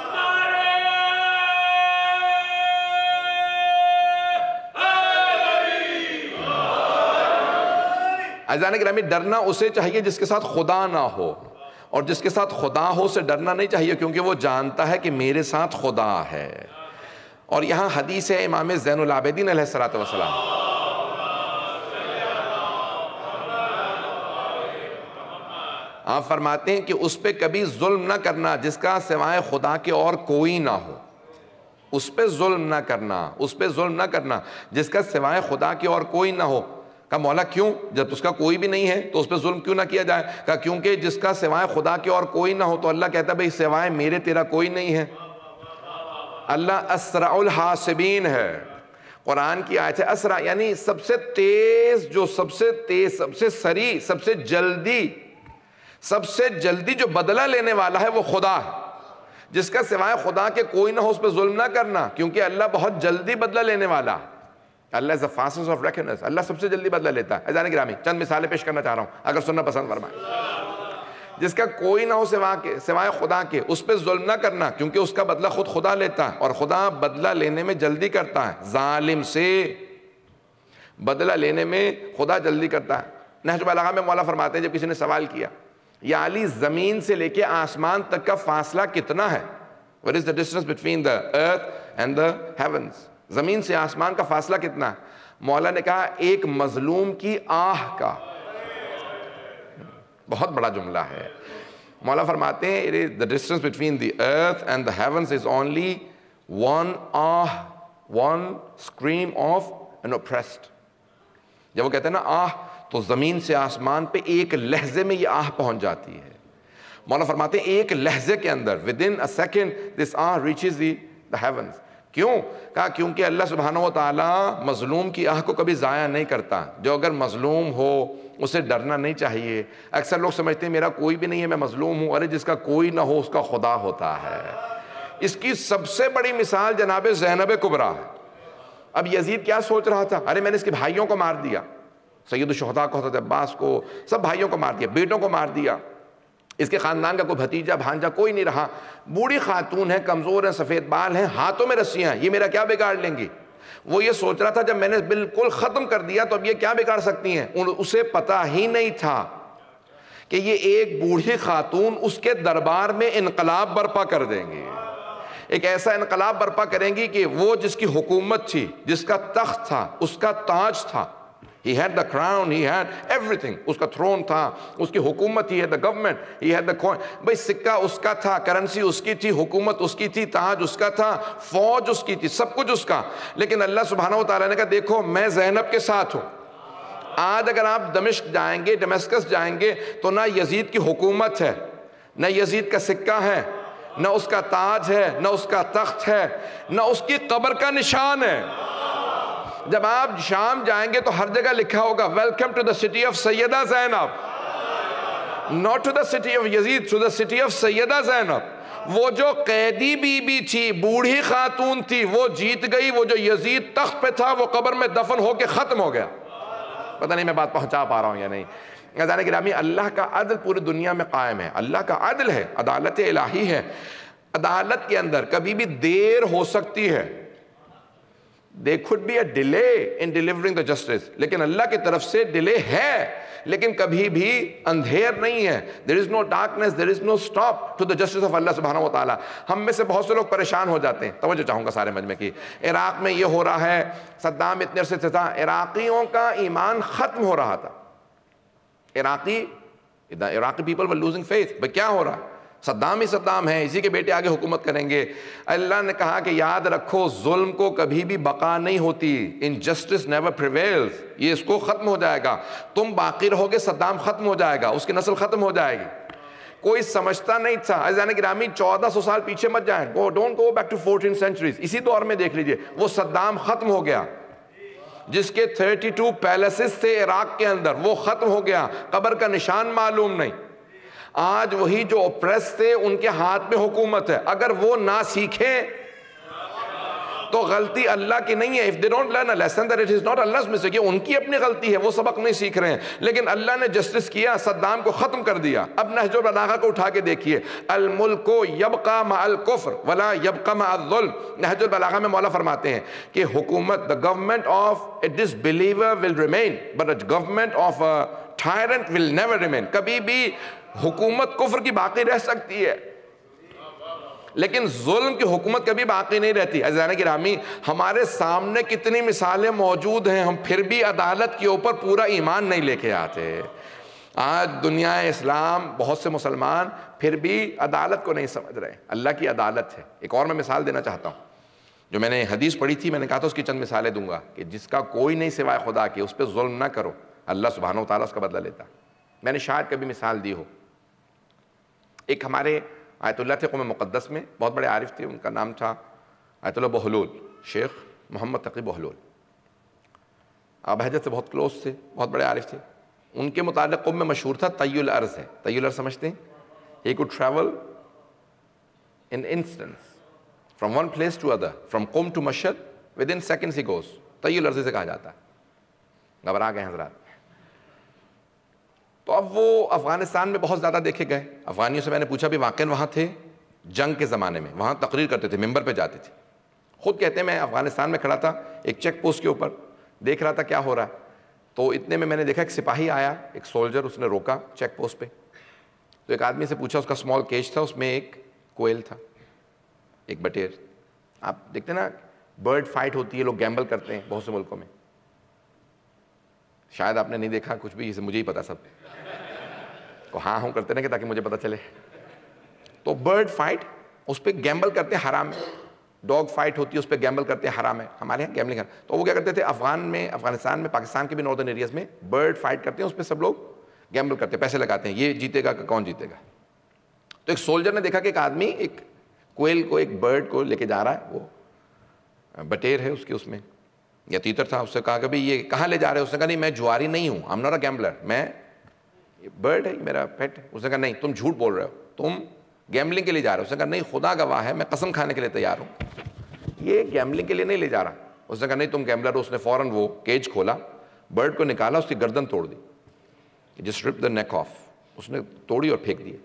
अज़ान गिरामी, डरना उसे चाहिए जिसके साथ खुदा ना हो, और जिसके साथ खुदा हो से डरना नहीं चाहिए, क्योंकि वो जानता है कि मेरे साथ खुदा है। और यहाँ हदीस है इमाम ज़ैनुल आबिदीन अलैहिस्सलातु वस्सलाम, आप फरमाते हैं कि उस पर कभी जुल्म ना करना जिसका सिवाय खुदा के और कोई ना हो। उस पर जुल्म ना करना, उस पर जुल्म ना करना जिसका सिवाय खुदा के और कोई ना हो। का मौला क्यों? जब उसका कोई भी नहीं है तो उस पर जुल्म क्यों ना किया जाए? का क्योंकि जिसका सिवाय खुदा के और कोई ना हो, तो अल्लाह कहता है भाई सिवाय मेरे तेरा कोई नहीं है। अल्लाह असराउल हासिबीन है। कुरान की आयत है असरा, यानी सबसे तेज, जो सबसे तेज, सबसे सरी, सबसे जल्दी, सबसे जल्दी जो बदला लेने वाला है वो खुदा है। जिसका सिवाय खुदा के कोई ना हो उस पर जुल्म ना करना, क्योंकि अल्लाह बहुत जल्दी बदला लेने वाला। Allah is the fastest of reckoners, Allah सबसे जल्दी बदला लेता है। अज़ान गिरामी, चंद मिसालें पेश करना चाह रहा हूँ, अगर सुनना पसंद फरमाए। जिसका कोई ना हो सिवा के सिवाय खुदा के, उस पर जुल्म ना करना, क्योंकि उसका बदला खुद खुदा लेता है और खुदा बदला लेने में जल्दी करता है। जालिम से बदला लेने में खुदा जल्दी करता है। नहज बलागा में मौला फरमाते हैं, जब किसी ने सवाल किया, या अली ज़मीन से लेके आसमान तक का फासला कितना है, what is the distance between the earth and the heavens, ज़मीन से आसमान का फासला कितना है? मौला ने कहा एक मजलूम की आह का। बहुत बड़ा जुमला है। मौला फरमाते हैं it is the distance between the earth and the heavens is only one ah, one scream of an oppressed. जब वो कहते हैं ना आह, तो जमीन से आसमान पे एक लहजे में ये आह पहुंच जाती है। मौला फरमाते हैं एक लहजे के अंदर, within a second this ah reaches the heavens. क्यों? कहा क्योंकि अल्लाह सुब्हानहू व तआला मजलूम की आह को कभी ज़ाया नहीं करता। जो अगर मजलूम हो उसे डरना नहीं चाहिए। अक्सर लोग समझते हैं मेरा कोई भी नहीं है, मैं मजलूम हूँ। अरे जिसका कोई ना हो उसका खुदा होता है। इसकी सबसे बड़ी मिसाल जनाब ज़ैनब कुबरा है। अब यजीद क्या सोच रहा था, अरे मैंने इसके भाइयों को मार दिया, सैयद शुहदा को, हज़रत अब्बास को, सब भाइयों को मार दिया, बेटों को मार दिया, इसके ख़ानदान का कोई भतीजा भांजा कोई नहीं रहा। बूढ़ी खातून है, कमज़ोर है, सफ़ेद बाल हैं, हाथों में रस्सियाँ, ये मेरा क्या बिगाड़ लेंगी। वो ये सोच रहा था जब मैंने बिल्कुल ख़त्म कर दिया तो अब ये क्या बिगाड़ सकती हैं। उसे पता ही नहीं था कि ये एक बूढ़ी खातून उसके दरबार में इनकलाब बर्पा कर देंगी। एक ऐसा इनकलाब बर्पा करेंगी कि वो जिसकी हुकूमत थी, जिसका तख्त था, उसका ताज था, he had the crown, he had everything, उसका थ्रोन था, उसकी हुकूमत, he had the government, he had the coin, भाई सिक्का उसका था, करेंसी उसकी थी, हुकूमत उसकी थी, ताज उसका था, फौज उसकी थी, सब कुछ उसका। लेकिन अल्लाह सुब्हानहू व तआला ने कहा देखो मैं ज़ैनब के साथ हूँ। आज अगर आप दमिश्क जाएंगे, दमिश्कस जाएंगे, तो ना यजीद की हुकूमत है, ना यजीद का सिक्का है, न उसका ताज है, न उसका तख्त है, न उसकी कब्र का निशान है। जब आप शाम जाएंगे तो हर जगह लिखा होगा welcome to the city of Sayyida Zainab, not to the city of Yazid, to the city of Sayyida Zainab. वो जो कैदी बीबी थी, बूढ़ी खातून थी, वो जीत गई। वो जो यजीद तख्त पे था वो कब्र में दफन होके खत्म हो गया। पता नहीं मैं बात पहुंचा पा रहा हूं या नहीं। अज़ान गिरामी, अल्लाह का अदल पूरी दुनिया में कायम है। अल्लाह का अदल है, अदालत इलाही है। अदालत के अंदर कभी भी देर हो सकती है, There could be a delay in delivering the justice, लेकिन अल्लाह की तरफ से डिले है, लेकिन कभी भी अंधेर नहीं है। There is no darkness, there is no stop to the justice of Allah सुब्हानहू व तआला। हम में से बहुत से लोग परेशान हो जाते हैं। तवज्जो चाहूँगा सारे मजमे की। इराक में ये हो रहा है, सद्दाम इतने अरसे से था, इराकियों का ईमान ख़त्म हो रहा था। Iraqi Iraqi people were losing faith. भाई क्या हो रहा है, सद्दाम ही सद्दाम है, इसी के बेटे आगे हुकूमत करेंगे। अल्लाह ने कहा कि याद रखो जुल्म को कभी भी बका नहीं होती, इनजस्टिस नेवर प्रिवेल्स। ये इसको खत्म हो जाएगा, तुम बाकी रहोगे, सद्दाम खत्म हो जाएगा, उसकी नस्ल खत्म हो जाएगी। कोई समझता नहीं था। अज़ान गिरामी, चौदह सौ साल पीछे मत जाए, go don't go back to fourteen centuries. इसी दौर में देख लीजिए, वो सद्दाम खत्म हो गया, जिसके बत्तीस पैलेसेस थे इराक के अंदर, वो खत्म हो गया, कब्र का निशान मालूम नहीं। आज वही जो ओप्रेस थे उनके हाथ में हुकूमत है। अगर वो ना सीखें तो गलती अल्लाह की नहीं है। If they don't learn a lesson that it is not Allah's mistake, ये उनकी अपनी गलती है, वो सबक नहीं सीख रहे हैं। लेकिन अल्लाह ने जस्टिस किया, सद्दाम को खत्म कर दिया। अब नहजुल बलागा को उठा के देखिए, अल मुल्को यबका मअल कुफ्र वला यबका मअल ज़ुल्म। नहजुल बलागा में मौला फरमाते हैं कि हुकूमत, the government of a disbeliever will remain but the government of a tyrant will never remain. कभी भी हुकूमत कुफ्र की बाकी रह सकती है, लेकिन जुल्म की हुकूमत कभी बाकी नहीं रहती। अज़ान गिरामी, हमारे सामने कितनी मिसालें मौजूद हैं, हम फिर भी अदालत के ऊपर पूरा ईमान नहीं लेके आते। आज दुनिया इस्लाम, बहुत से मुसलमान फिर भी अदालत को नहीं समझ रहे। अल्लाह की अदालत है। एक और मैं मिसाल देना चाहता हूँ, जो मैंने हदीस पढ़ी थी, मैंने कहा था उसकी चंद मिसालें दूंगा कि जिसका कोई नहीं सिवाय खुदा के, उस पर जुल्म ना करो, अल्लाह सुब्हानहू व तआला उसका बदला लेता। मैंने शायद कभी मिसाल दी हो। एक हमारे आयतुल्लाह थे क़ौम मुक़द्दस में, बहुत बड़े आरिफ थे, उनका नाम था Ayatollah Bahlul, Sheikh Mohammad Taqi Bahlul. आब हजरत से बहुत क्लोज थे, बहुत बड़े आरिफ थे। उनके मुतालिक क़ौम में मशहूर था तय्युल अर्ज़ है। तय्युल अर्ज़ समझते हैं? He could travel in instants from one place to other, from Qom to Mashhad, within seconds he goes. तय्युल अर्ज़ी से कहा जाता है। घबरा गए हज़रात। तो अब वो अफ़गानिस्तान में बहुत ज़्यादा देखे गए। अफ़गानियों से मैंने पूछा भी वाक़ई वहाँ थे जंग के ज़माने में, वहाँ तकरीर करते थे, मिंबर पे जाते थे। खुद कहते हैं मैं अफ़गानिस्तान में खड़ा था, एक चेक पोस्ट के ऊपर देख रहा था क्या हो रहा है, तो इतने में मैंने देखा एक सिपाही आया, एक सोल्जर, उसने रोका चेक पोस्ट पे। तो एक आदमी से पूछा, उसका स्मॉल केज था, उसमें एक कोयल था, एक बटेर। आप देखते ना बर्ड फाइट होती है, लोग गैम्बल करते हैं बहुत से मुल्कों में, शायद आपने नहीं देखा कुछ भी, इसे मुझे ही पता सब को हाँ हूँ करते ना कि ताकि मुझे पता चले। तो बर्ड फाइट, उस पर गैम्बल करते हैं, हराम है। डॉग फाइट होती है, उस पर गैम्बल करते हैं, हराम है। हमारे यहाँ गैम्बलिंग है। तो वो क्या करते थे, अफगान में, अफगानिस्तान में, पाकिस्तान के भी नॉर्दर्न एरियाज में बर्ड फाइट करते हैं, उस पर सब लोग गैम्बल करते हैं, पैसे लगाते हैं, ये जीतेगा कि कौन जीतेगा। तो एक सोल्जर ने देखा कि एक आदमी एक कोयल को, एक बर्ड को लेके जा रहा है, वो बटेर है उसके, उसमें या तीतर था। उससे कहा कि भाई ये कहाँ ले जा रहे हो? उसने कहा नहीं मैं जुआरी नहीं हूँ, I am not a gambler, मैं ये बर्ड है, मेरा पेट है। उसने कहा नहीं तुम झूठ बोल रहे हो, तुम गैम्बलिंग के लिए जा रहे हो। उसने कहा नहीं खुदा गवाह है, मैं कसम खाने के लिए तैयार हूँ, ये गैम्बलिंग के लिए नहीं ले जा रहा। उसने कहा नहीं तुम गैम्बलर हो। उसने फ़ौरन वो केज खोला, बर्ड को निकाला, उसकी गर्दन तोड़ दी, just rip the neck off, उसने तोड़ी और फेंक दी।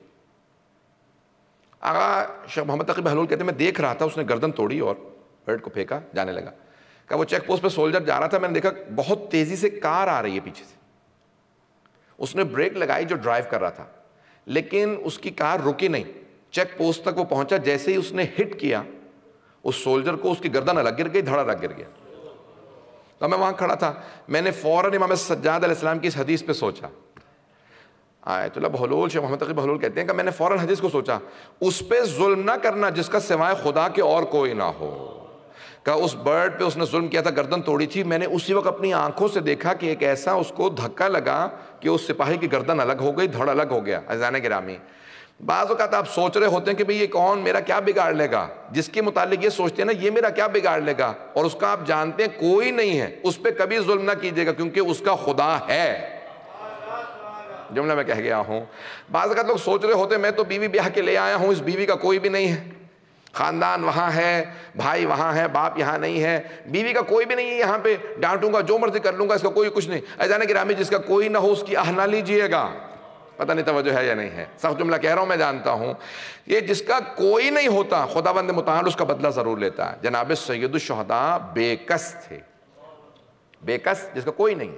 आगा शेख मोहम्मद तकी बहलूल कहते मैं देख रहा था, उसने गर्दन तोड़ी और बर्ड को फेंका, जाने लगा। कहा वो चेक पोस्ट पे सोल्जर जा रहा था, मैंने देखा बहुत तेज़ी से कार आ रही है पीछे से। उसने ब्रेक लगाई जो ड्राइव कर रहा था, लेकिन उसकी कार रुकी नहीं, चेक पोस्ट तक वो पहुंचा। जैसे ही उसने हिट किया उस सोल्जर को, उसकी गर्दन अलग गिर गई, धड़ा अलग गिर गया। तो मैं वहां खड़ा था, मैंने फौरन इमाम सज्जाद अलैहिस्सलाम की इस हदीस पे सोचा। Ayatollah Bahlul, Sheikh Mohammad Taqi Bahlul कहते हैं कि मैंने फौरन हदीस को सोचा, उस पे जुल्म ना करना जिसका सिवाय खुदा के और कोई ना हो। का उस बर्ड पे उसने जुल्म किया था, गर्दन तोड़ी थी। मैंने उसी वक्त अपनी आंखों से देखा कि एक ऐसा उसको धक्का लगा कि उस सिपाही की गर्दन अलग हो गई, धड़ अलग हो गया। अज़ान गिरामी, बाज़ औक़ात आप सोच रहे होते हैं कि भाई ये कौन मेरा क्या बिगाड़ लेगा, जिसके मुतालिक ये सोचते हैं ना ये मेरा क्या बिगाड़ लेगा, और उसका आप जानते हैं कोई नहीं है, उस पर कभी जुल्म ना कीजिएगा क्योंकि उसका खुदा है। जुमला मैं कह गया हूँ। बाज़ औक़ात लोग सोच रहे होते हैं मैं तो बीवी ब्याह के ले आया हूँ, इस बीवी का कोई भी नहीं है, ख़ानदान वहाँ है, भाई वहाँ है, बाप यहाँ नहीं है, बीवी का कोई भी नहीं है, यहाँ पे डांटूंगा जो मर्जी कर लूँगा, इसका कोई कुछ नहीं। अज़ान गिरामी, जिसका कोई ना हो उसकी आह ना लीजिएगा। पता नहीं तवज्जो है या नहीं है, सख्त जुमला कह रहा हूँ मैं जानता हूँ। ये जिसका कोई नहीं होता खुदावंद मुताल उसका बदला ज़रूर लेता है। जनाब सैयदुश शुहदा बेकस थे, बेकस जिसका कोई नहीं है।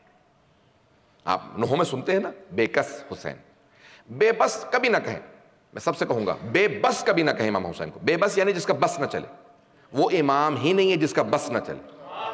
आप नुहों में सुनते हैं ना, बेकस हुसैन। बेबस कभी ना कहें, मैं सबसे कहूंगा बेबस कभी ना कहें इमाम हुसैन को। बेबस यानी जिसका बस ना चले, वो इमाम ही नहीं है जिसका बस ना चले।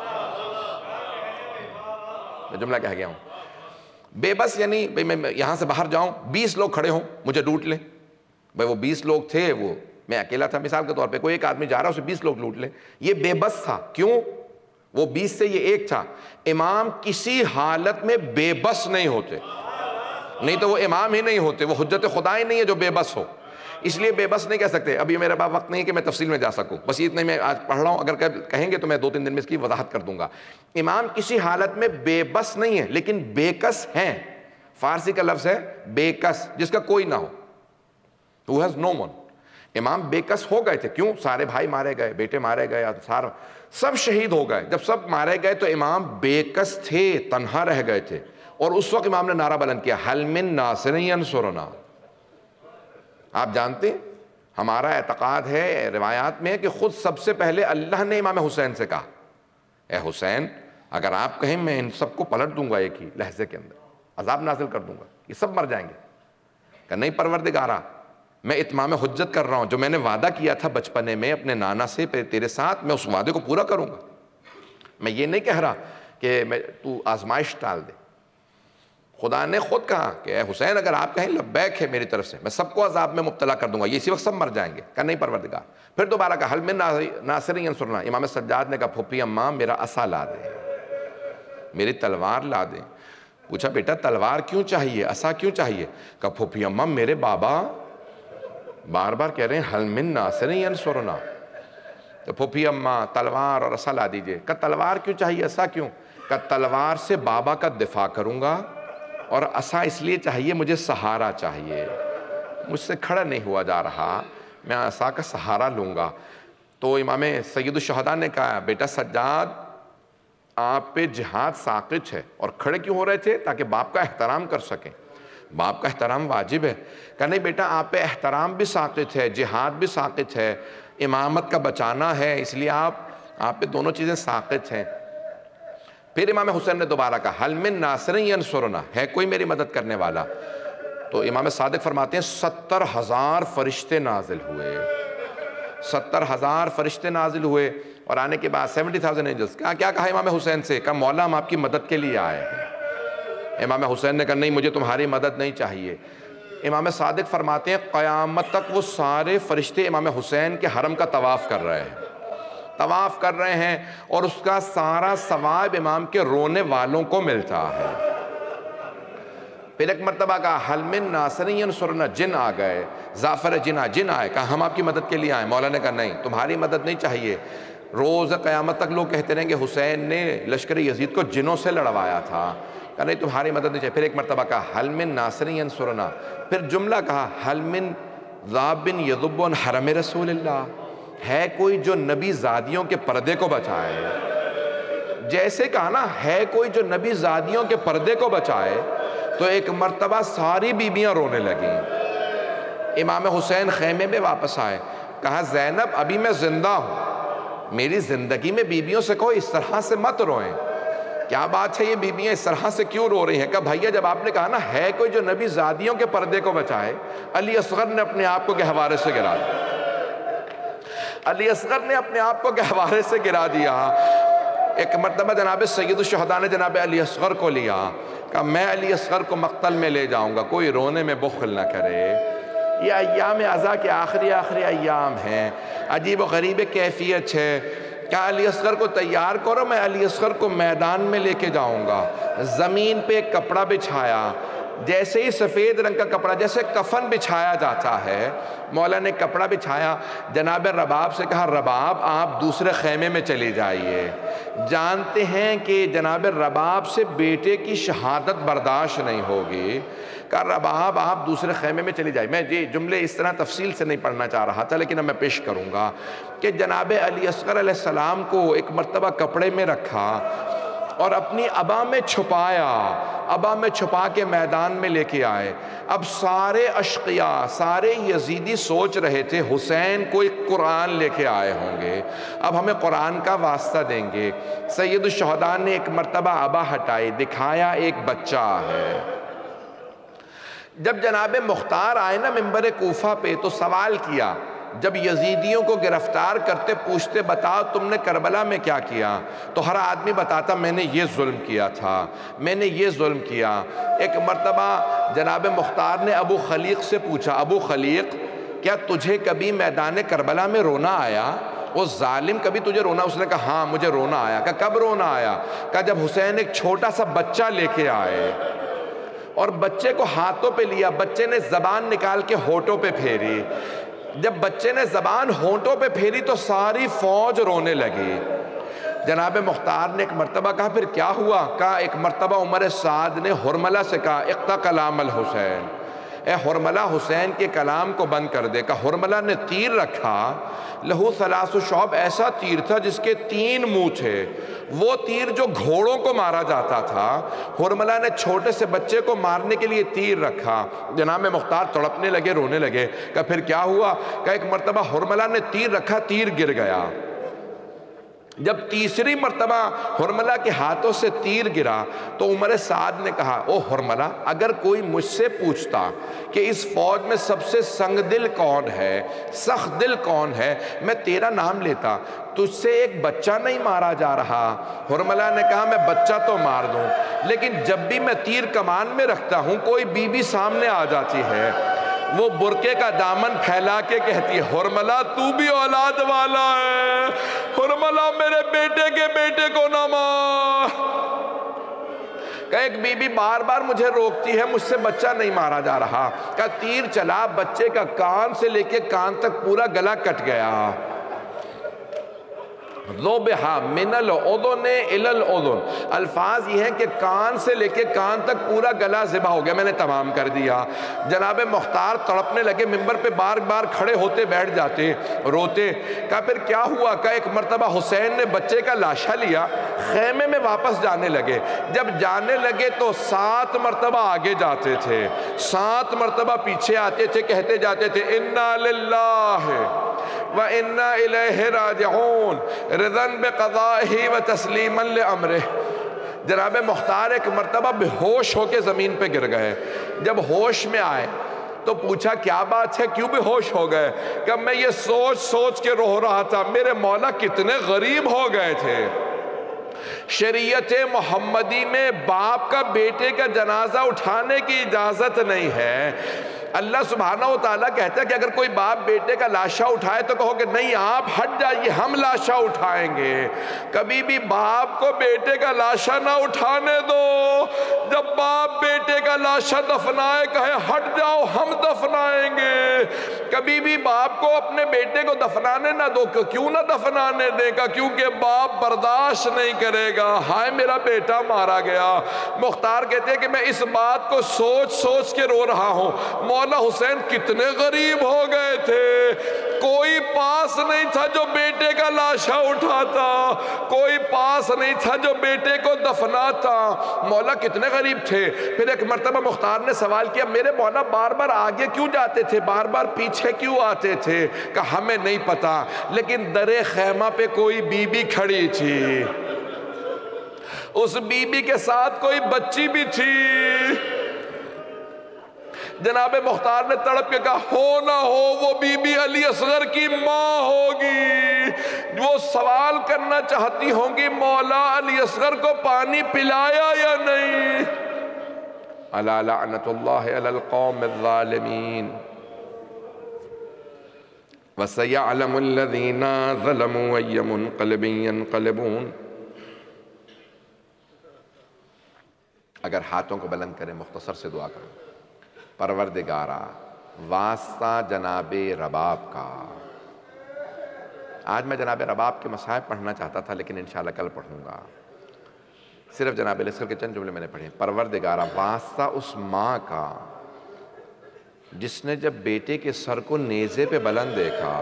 मैं जुमला कह गया हूं। बेबस यानी भाई मैं यहां से बाहर जाऊं, बीस लोग खड़े हों मुझे लूट लें। भाई वो बीस लोग थे, वो मैं अकेला था मिसाल के तौर पे, कोई एक आदमी जा रहा है उसे बीस लोग लूट लें, ये बेबस था। क्यों? वो बीस से ये एक था। इमाम किसी हालत में बेबस नहीं होते, नहीं तो वो इमाम ही नहीं होते, वो हुज्जत खुदा ही नहीं है जो बेबस हो। इसलिए बेबस नहीं कह सकते। अभी मेरे पास वक्त नहीं है कि मैं तफसील में जा सकूं, बस इतने मैं आज पढ़ रहा हूं, अगर कहेंगे तो मैं दो तीन दिन में इसकी वजाहत कर दूंगा। इमाम किसी हालत में बेबस नहीं है, लेकिन बेकस हैं। फारसी का लफ्ज है बेकस, जिसका कोई ना हो, हु हैज नो वन। इमाम बेकस हो गए थे। क्यों? सारे भाई मारे गए, बेटे मारे गए, सारे सब शहीद हो गए। जब सब मारे गए तो इमाम बेकस थे, तन्हा रह गए थे। और उस वक्त इमाम ने नारा बुलंद किया, हल मिन नासिरिन यंसुरना। आप जानते हैं हमारा एतकाद है, रिवायात में है कि खुद सबसे पहले अल्लाह ने इमाम हुसैन से कहा, ए हुसैन अगर आप कहें मैं इन सबको पलट दूंगा, एक ही लहजे के अंदर अजाब नाजिल कर दूंगा, ये सब मर जाएंगे। कहा नहीं परवरदिगारा, मैं इत्माम हुज्जत कर रहा हूं, जो मैंने वादा किया था बचपने में अपने नाना से तेरे साथ, मैं उस वादे को पूरा करूंगा। मैं ये नहीं कह रहा कि मैं तू आजमाइश टाल दे। खुदा ने खुद कहा कि ए हुसैन अगर आप कहें लब्बैक है मेरी तरफ से, मैं सबको अजाब में मुब्तला कर दूंगा, ये इसी वक्त सब मर जाएंगे। कहा नहीं परवरदिगार। फिर दोबारा कहा हल मिन नासिरिन यंसुरना। इमाम सज्जाद ने कहा फूफी अम्मा मेरा असा ला दे, मेरी तलवार ला दे। पूछा बेटा तलवार क्यों चाहिए, असा क्यों चाहिए? कहा फूफी अम्मा मेरे बाबा बार बार कह रहे हैं हल मिन नासिरिन यंसुरना, तो फूफी अम्मा तलवार और असा ला दीजिए। कहा तलवार क्यों चाहिए, असा क्यों? कहा तलवार से बाबा का दिफा करूंगा, और असा इसलिए चाहिए मुझे सहारा चाहिए, मुझसे खड़ा नहीं हुआ जा रहा, मैं असा का सहारा लूँगा। तो इमाम सैयदुश शुहदा ने कहा बेटा सज्जाद आप पे जिहाद साक़ित है। और खड़े क्यों हो रहे थे? ताकि बाप का एहतराम कर सकें। बाप का एहतराम वाजिब है। कहा नहीं बेटा, आप पे एहतराम भी साक़ित है, जिहाद भी साक़ित है, इमामत का बचाना है, इसलिए आप आप पे दोनों चीज़ें साक़ित हैं। फिर इमाम हुसैन ने दोबारा कहा, हल मिन नासिरिन यंसुरना, है कोई मेरी मदद करने वाला? तो इमाम सादिक फरमाते हैं सत्तर हज़ार फरिश्ते नाजिल हुए, सत्तर हज़ार फरिश्ते नाजिल हुए। और आने के बाद सेवेंटी थाउजेंड एंजल्स। क्या क्या कहा इमाम हुसैन से? कहा मौला हम आपकी मदद के लिए आए हैं। इमाम हुसैन ने कहा नहीं, मुझे तुम्हारी मदद नहीं चाहिए। इमाम सादिक फरमाते हैं क़यामत तक वो सारे फरिश्ते इमाम हुसैन के हरम का तवाफ़ कर रहे हैं, तवाफ़ कर रहे हैं, और उसका सारा सवाब इमाम के रोने वालों को मिलता है। फिर एक मरतबा कहा हल मिन नासिरिन यंसुरना, जिन आ गए, जाफ़र जिन जिन आए। कहा हम आपकी मदद के लिए आए। मौला ने कहा नहीं, तुम्हारी मदद नहीं चाहिए। रोज़ क़यामत तक लोग कहते रहेंगे हुसैन ने लश्कर यजीद को जिनों से लड़वाया था। कहा नहीं, तुम्हारी मदद नहीं चाहिए। फिर एक मरतबा कहा हल मिन नासिरिन यंसुरना। फिर जुमला कहा हल मिन ज़ाबिन यज़ुब्बुन हरम रसूलिल्लाह, है कोई जो नबी ज़ादियों के पर्दे को बचाए। जैसे कहा ना, है कोई जो नबी ज़ादियों के पर्दे को बचाए, तो एक मरतबा सारी बीबियाँ रोने लगीं। इमाम हुसैन खैमे में वापस आए। कहा ज़ैनब अभी मैं ज़िंदा हूँ, मेरी ज़िंदगी में बीबियों से कहो इस तरह से मत रोएं। क्या बात है, ये बीबियाँ इस तरह से क्यों रो रही हैं? कहा भैया जब आपने कहा ना है कोई जो नबी ज़ादियों के पर्दे को बचाए, अली असगर ने अपने आप को गहवारे से गिरा दिया। अली असगर ने अपने आप को गहवारे से गिरा दिया। एक मरतबा जनाब सैयद शुहदा ने जनाब अली असगर को लिया। कहा मैं अली असगर को मक्तल में ले जाऊँगा, कोई रोने में बुखल न करे। ये अय्याम अज़ा के आखिरी आखिरी अय्याम हैं, अजीब व गरीब कैफियत है। क्या अली असगर को तैयार करो, मैं अली असगर को मैदान में लेके जाऊँगा। ज़मीन पे एक कपड़ा बिछाया, जैसे ही सफ़ेद रंग का कपड़ा, जैसे कफन बिछाया जाता है, मौला ने कपड़ा बिछाया। जनाब रबाब से कहा रबाब आप दूसरे खैमे में चली जाइए। जानते हैं कि जनाब रबाब से बेटे की शहादत बर्दाश्त नहीं होगी। कहा रबाब आप दूसरे खैमे में चली जाइए। मैं ये जुमले इस तरह तफसील से नहीं पढ़ना चाह रहा था, लेकिन अब मैं पेश करूँगा कि जनाब अली असगर अलैहिस्सलाम को एक मरतबा कपड़े में रखा और अपनी अबा में छुपाया, अबा में छुपा के मैदान में लेके आए। अब सारे अशकिया, सारे यजीदी सोच रहे थे हुसैन कोई कुरान लेके आए होंगे, अब हमें कुरान का वास्ता देंगे। सैयद शुहदा ने एक मरतबा अबा हटाई, दिखाया एक बच्चा है। जब जनाब मुख्तार आए ना मिंबर कूफा पे, तो सवाल किया, जब यजीदियों को गिरफ्तार करते पूछते बताओ तुमने करबला में क्या किया, तो हर आदमी बताता मैंने ये जुल्म किया था, मैंने ये जुल्म किया। एक मरतबा जनाब मुख्तार ने अबू खलीक से पूछा, अबू खलीक क्या तुझे कभी मैदान करबला में रोना आया? वो जालिम कभी तुझे रोना? उसने कहा हाँ मुझे रोना आया। कहा कब रोना आया? कहा जब हुसैन एक छोटा सा बच्चा लेके आए और बच्चे को हाथों पे लिया, बच्चे ने जबान निकाल के होठों पे फेरी। जब बच्चे ने जबान होंठों पे फेरी तो सारी फौज रोने लगी। जनाब मुख्तार ने एक मरतबा कहा फिर क्या हुआ? कहा एक मरतबा उमर साद ने हुरमला से कहा इक़्ता कलाम अल हुसैन, ए हुरमला हुसैन के कलाम को बंद कर दे। कहा हुरमला ने तीर रखा, लहू सलासु शौब, ऐसा तीर था जिसके तीन मुंह थे, वो तीर जो घोड़ों को मारा जाता था। हुरमला ने छोटे से बच्चे को मारने के लिए तीर रखा। जनाब मुख्तार तड़पने लगे, रोने लगे। कहा फिर क्या हुआ? कहा एक मरतबा हुरमला ने तीर रखा, तीर गिर गया। जब तीसरी मर्तबा हुरमला के हाथों से तीर गिरा तो उमर साद ने कहा ओ हुरमला, अगर कोई मुझसे पूछता कि इस फौज में सबसे संगदिल कौन है, सख्त दिल कौन है, मैं तेरा नाम लेता। तुझसे एक बच्चा नहीं मारा जा रहा। हुरमला ने कहा मैं बच्चा तो मार दूं, लेकिन जब भी मैं तीर कमान में रखता हूं कोई बीबी सामने आ जाती है, वो बुरके का दामन फैला के कहती है हुरमला तू भी औलाद वाला है, हुरमला मेरे बेटे के बेटे को ना मार। का एक बीबी बार बार मुझे रोकती है, मुझसे बच्चा नहीं मारा जा रहा। का तीर चला, बच्चे का कान से लेके कान तक पूरा गला कट गया। ज़ुबिहा मिनल उज़ुन इलल उज़ुन, अल्फाज ये हैं कि कान से लेके कान तक पूरा गला ज़िबा हो गया, मैंने तमाम कर दिया। जनाब मुख्तार तड़पने लगे, मिंबर पे बार बार खड़े होते बैठ जाते, रोते। कहा फिर क्या हुआ? कहा एक मरतबा हुसैन ने बच्चे का लाशा लिया, खेमे में वापस जाने लगे। जब जाने लगे तो सात मरतबा आगे जाते थे, सात मरतबा पीछे आते थे, कहते जाते थे इन्ना लिल्लाहि व इन्ना इलैहि राजिऊन रिज़न बिक़ज़ाइही व तस्लीमन लिअम्रिही। जनाब मुख्तार एक मरतबा बेहोश होकर ज़मीन पे गिर गए। जब होश में आए तो पूछा क्या बात है, क्यों बेहोश हो गए? कि मैं ये सोच सोच के रो रहा था, मेरे मौला कितने गरीब हो गए थे। शरीयत मोहम्मदी में बाप का बेटे का जनाजा उठाने की इजाज़त नहीं है। अल्लाह सुब्हानहू व तआला कहता है कि अगर कोई बाप बेटे का लाशा उठाए तो कहो कि नहीं आप हट जाइए, हम लाशा उठाएंगे। कभी भी बाप को बेटे का लाशा ना उठाने दो। जब बाप बेटे का लाशा दफनाए कहे हट जाओ हम दफनाएंगे। कभी भी बाप को अपने बेटे को दफनाने ना दो। क्यों ना दफनाने देगा? क्योंकि बाप बर्दाश्त नहीं करेगा, हाय मेरा बेटा मारा गया। मुख्तार कहते हैं कि मैं इस बात को सोच सोच के रो रहा हूँ, मौला हुसैन कितने गरीब हो गए थे। कोई पास नहीं था जो बेटे का लाशा उठाता, कोई पास नहीं था जो बेटे को दफनाता। मौला कितने गरीब थे। फिर एक मरतबा मुख्तार ने सवाल किया, मेरे मौला बार बार आगे क्यों जाते थे, बार बार पीछे क्यों आते थे? कहा हमें नहीं पता, लेकिन दरे खैमा पे कोई बीबी खड़ी थी, उस बीबी के साथ कोई बच्ची भी थी। जनाब मुख्तार ने तड़प के कहा हो ना हो वो बीबी अली असगर की माँ होगी। वो सवाल करना चाहती होंगी मौला अली असगर को पानी पिलाया या नहीं। अला लअनतुल्लाहि अलल कौमिज़ ज़ालिमीन व सयअलमुल लज़ीना ज़लमू अय्य मुनक़लिबिन यनक़लिबून। अगर हाथों को बुलंद करें, मुख्तसर से दुआ करें। परवरदिगारा वास्ता जनाबे रबाब का। आज मैं जनाबे रबाब के मसाइब पढ़ना चाहता था, लेकिन इंशाल्लाह कल पढ़ूंगा। सिर्फ जनाबे लस्कर के चंद जुमले मैंने पढ़े। परवरदिगारा वास्ता उस माँ का जिसने जब बेटे के सर को नेज़े पे बुलंद देखा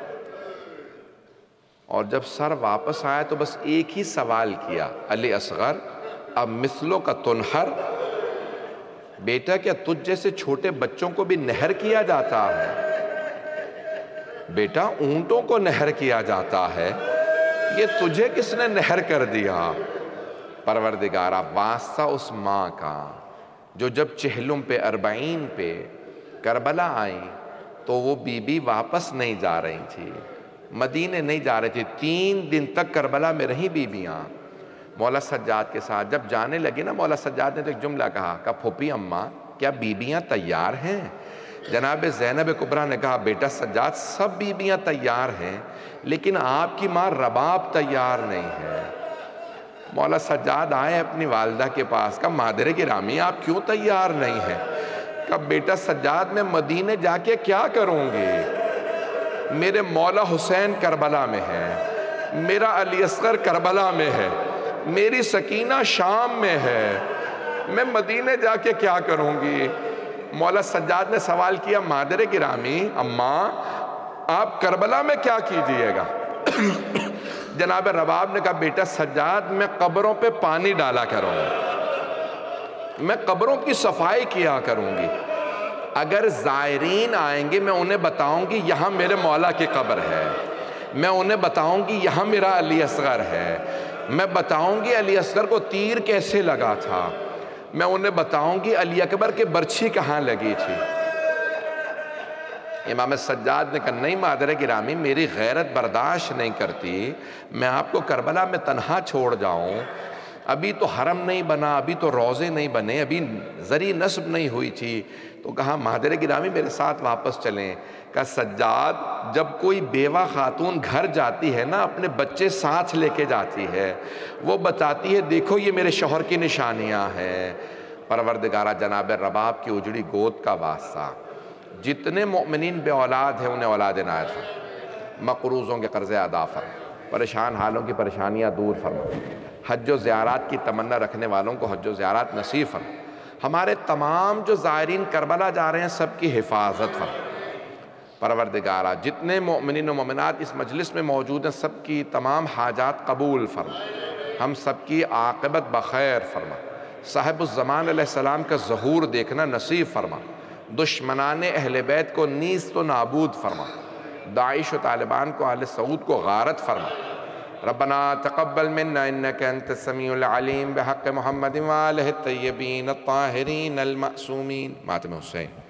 और जब सर वापस आया तो बस एक ही सवाल किया, अली असगर अब मिसलों का तुनहर, बेटा क्या तुझ जैसे छोटे बच्चों को भी नहर किया जाता है? बेटा ऊंटों को नहर किया जाता है, ये तुझे किसने नहर कर दिया? परवरदिगारा वास्ता उस माँ का जो जब चहलुम पे अरबाइन पे करबला आई तो वो बीबी वापस नहीं जा रही थी, मदीने नहीं जा रही थी। तीन दिन तक करबला में रही बीबियाँ मौला सज्जाद के साथ। जब जाने लगी ना, मौला सज्जाद ने तो एक जुमला कहा, कहा फूफी अम्मा क्या बीबियाँ तैयार हैं? जनाब ज़ैनब कुबरा ने कहा बेटा सज्जाद सब बीबियाँ तैयार हैं, लेकिन आपकी माँ रबाब तैयार नहीं है। मौला सज्जाद आए अपनी वालदा के पास, कहा मादरे गिरामी आप क्यों तैयार नहीं हैं? कहा बेटा सज्जाद मैं मदीने जाके क्या करूँगी? मेरे मौला हुसैन करबला में है, मेरा अली असगर करबला में है, मेरी सकीना शाम में है, मैं मदीने जाके क्या करूँगी? मौला सज्जाद ने सवाल किया मादरे गिरामी अम्मा आप करबला में क्या कीजिएगा? जनाब रबाब ने कहा बेटा सज्जाद मैं कब्रों पे पानी डाला करूँगा, मैं कब्रों की सफाई किया करूँगी। अगर ज़ायरीन आएंगे मैं उन्हें बताऊँगी यहाँ मेरे मौला की कब्र है, मैं उन्हें बताऊँगी यहाँ मेरा अली असगर है, मैं बताऊंगी अली असगर को तीर कैसे लगा था, मैं उन्हें बताऊंगी अली अकबर के बर्छी कहाँ लगी थी। इमाम सज्जाद ने कहा नहीं मादरे गिरामी मेरी गैरत बर्दाश्त नहीं करती, मैं आपको करबला में तन्हा छोड़ जाऊं। अभी तो हरम नहीं बना, अभी तो रोज़े नहीं बने, अभी ज़री नस्ब नहीं हुई थी। तो कहा मादरे गिरामी मेरे साथ वापस चलें। कहा सज्जाद जब कोई बेवा खातून घर जाती है ना, अपने बच्चे साथ लेके जाती है, वो बताती है देखो ये मेरे शौहर की निशानियां हैं। परवरदिगारा जनाब रबाब की उजड़ी गोद का वास्ता, जितने मोमिनीन बे औलाद हैं उन्हें औलाद इनायत फरमा, मकरूज़ों के कर्ज़े अदा फरमा, परेशान हालों की परेशानियाँ दूर फरमा। हज व ज़ियारत की तमन्ना रखने वालों को हज व ज़ियारत नसीब फरमा। हमारे तमाम जो ज़ायरीन करबला जा रहे हैं सबकी हिफाजत फरमा। परवरदिगारा जितने मोमिनीन व मोमिनात इस मजलिस में मौजूद हैं सबकी तमाम हाजात कबूल फरमा। हम सबकी आक़िबत बखैर फरमा। साहिबुज़्ज़मान अलैहिस्सलाम का ज़हूर देखना नसीब फरमा। दुश्मनाने अहले बैत को नीज़ तो नाबूद फरमा। दाइश व तालिबान को अहले सऊद को गारत फरमा। रब्बना तक़ब्बल मिन्ना इन्नका अंतस समीउल अलीम बिहक़्क़ि मुहम्मदिन व आलिहि तय्यबीन अत्ताहिरीन अल मासूमीन। मातम हुसैन।